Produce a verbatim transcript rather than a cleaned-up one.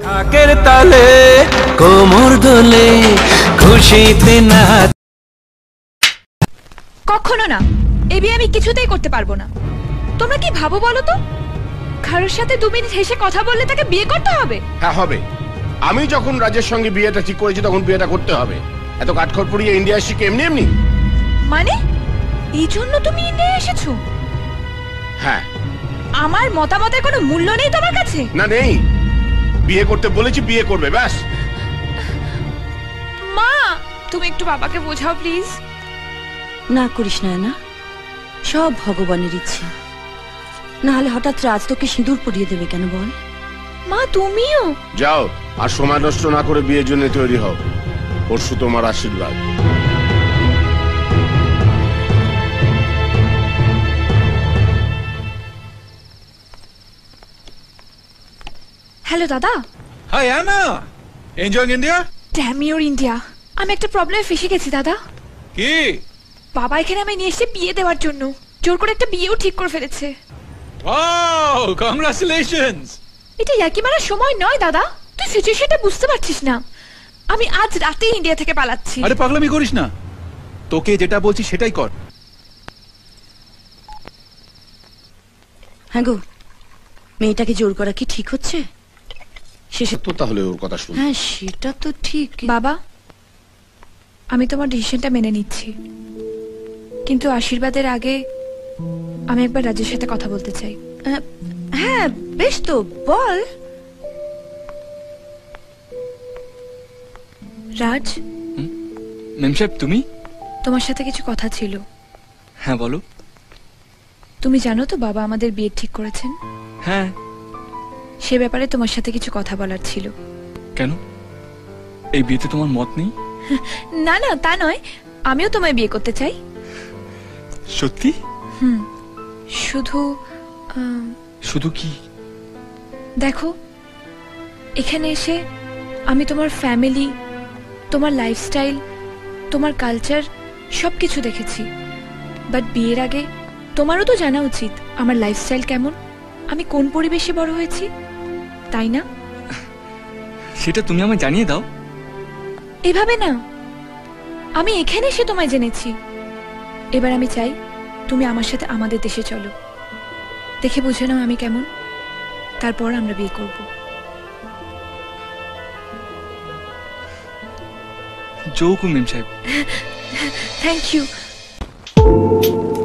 ঢাকের তালে কোমর দোলে খুশিতে না। কখনো না, এই বিয়ে আমি কিছুতেই করতে পারবো না। তোমরা কি ভাবো বলো তো, কারোর সাথে দু মিনিট হেসে কথা বললে তাকে বিয়ে করতে হবে? হ্যাঁ হবে। আমি যখন রাজের সঙ্গে বিয়েটা ঠিক করেছি তখন বিয়েটা করতে হবে। এত কাঠখড় পুড়িয়ে ইন্ডিয়া শিখে এমনি এমনি? মানে এই জন্য তুমি ইন্ডিয়া এসেছো? হ্যাঁ। আমার মতামতের কোনো মূল্য নেই তোমার কাছে? না নেই, বিয়ে করতে বলেছি, বিয়ে করবে ব্যাস। মা তুমি একটু বাবাকে বোঝাও প্লিজ। না করিস না না, সব ভগবানের ইচ্ছে। না হলে হঠাৎ রাজ তোকে সিঁদুর পরিয়ে দেবে কেন বল? মা তুমিও যাও, আর সময় নষ্ট না করে বিয়ের জন্য তৈরি হও। পরশু তোমার আশীর্বাদ। হ্যালো দাদা। Hi Anna, enjoying India? Damn your India! আমি একটা প্রবলেমে ফেসে গেছি দাদা। কি? বাবা এখানে আমি নিয়ে এসে বিয়ে দেওয়ার জন্য জোর করে একটা বিয়েও ঠিক করে ফেলেছে। Wow, congratulations! এটা ইয়ার্কি মারার সময় নয় দাদা, তুই সিচুয়েশনটা বুঝতে পারছিস না। আমি আজ রাতে ইন্ডিয়া থেকে পালাচ্ছি। আরে পাগলামি করিস না, তোকে যেটা বলছি সেটাই কর। হ্যাঁ গো, মেয়েটাকে জোর করা কি ঠিক হচ্ছে? শেষে তো তাহলে ওর কথা শুন। হ্যাঁ সেটা তো ঠিক। বাবা আমি তোমার ডিসিশনটা মেনে নিচ্ছি, কিন্তু আশীর্বাদের আগে আমি একবার রাজের সাথে কথা বলতে চাই। হ্যাঁ বেশ, তো বল। রাজ, মেম সাহেব তুমি? তোমার সাথে কিছু কথা ছিল। হ্যাঁ বলো। তুমি জানো তো বাবা আমাদের বিয়ে ঠিক করেছেন? হ্যাঁ। সে ব্যাপারে তোমার সাথে কিছু কথা বলার ছিল। কেন, এই বিয়েতে তোমার মত নেই? না না তা নয়, আমিও তোমায় বিয়ে করতে চাই। সত্যি? হুম, শুধু শুধু কি? দেখো এখানে এসে আমি তোমার ফ্যামিলি, তোমার লাইফস্টাইল, তোমার কালচার সবকিছু দেখেছি, বাট বিয়ের আগে তোমারও তো জানা উচিত আমার লাইফস্টাইল কেমন, আমি কোন পরিবেশে বড় হয়েছি, তাই না? সেটা তুমি আমায় জানিয়ে দাও। এভাবে না, আমি এখানে এসে তোমায় জেনেছি। এবার আমি চাই তুমি আমার সাথে আমাদের দেশে চলো, দেখে বুঝে নাও আমি কেমন, তারপর আমরা বিয়ে করব। জোকু মেম সাহেব। Thank you.